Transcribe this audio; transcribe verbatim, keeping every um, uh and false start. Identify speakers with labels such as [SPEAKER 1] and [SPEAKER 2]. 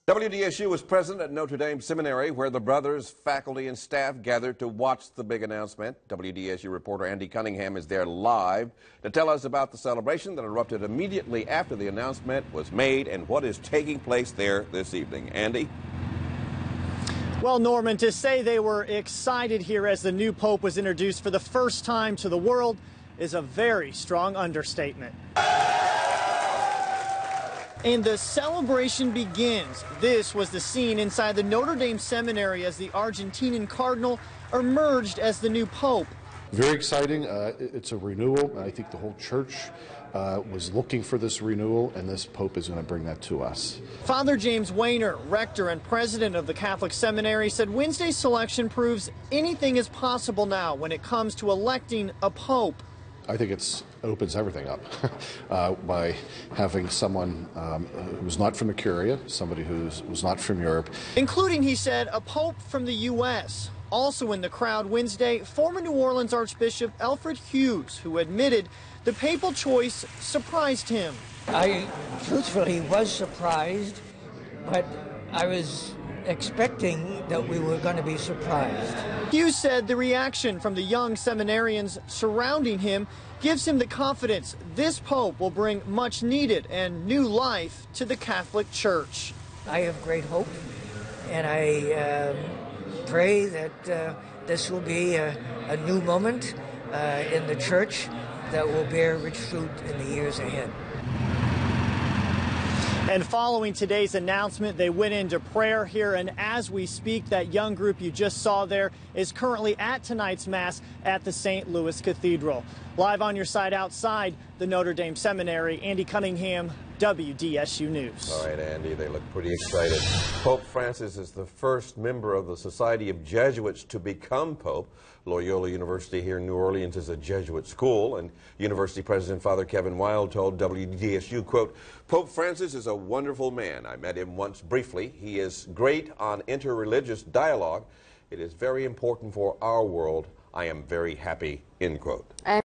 [SPEAKER 1] W D S U was present at Notre Dame Seminary, where the brothers, faculty, and staff gathered to watch the big announcement. W D S U reporter Andy Cunningham is there live to tell us about the celebration that erupted immediately after the announcement was made and what is taking place there this evening. Andy?
[SPEAKER 2] Well, Norman, to say they were excited here as the new pope was introduced for the first time to the world is a very strong understatement. And the celebration begins. This was the scene inside the Notre Dame Seminary as the Argentinian cardinal emerged as the new pope.
[SPEAKER 3] Very exciting. Uh, it's a renewal. I think the whole church uh, was looking for this renewal, and this pope is going to bring that to us.
[SPEAKER 2] Father James Weiner, rector and president of the Catholic Seminary, said Wednesday's selection proves anything is possible now when it comes to electing a pope.
[SPEAKER 3] I think it opens everything up uh, by having someone um, who's not from the Curia, somebody who's, who's not from Europe.
[SPEAKER 2] Including, he said, a pope from the U S Also in the crowd Wednesday, former New Orleans Archbishop Alfred Hughes, who admitted the papal choice surprised him.
[SPEAKER 4] I truthfully was surprised, but I was expecting that we were going to be surprised.
[SPEAKER 2] Hughes said the reaction from the young seminarians surrounding him gives him the confidence this pope will bring much needed and new life to the Catholic Church.
[SPEAKER 4] I have great hope, and I uh, pray that uh, this will be a, a new moment uh, in the Church that will bear rich fruit in the years ahead.
[SPEAKER 2] And following today's announcement, they went into prayer here, and as we speak, that young group you just saw there is currently at tonight's Mass at the Saint Louis Cathedral. Live on your side outside the Notre Dame Seminary, Andy Cunningham, W D S U News.
[SPEAKER 1] All right, Andy, they look pretty excited. Pope Francis is the first member of the Society of Jesuits to become Pope. Loyola University here in New Orleans is a Jesuit school, and University President Father Kevin Wild told W D S U, quote, Pope Francis is a wonderful man. I met him once briefly. He is great on interreligious dialogue. It is very important for our world. I am very happy, end quote.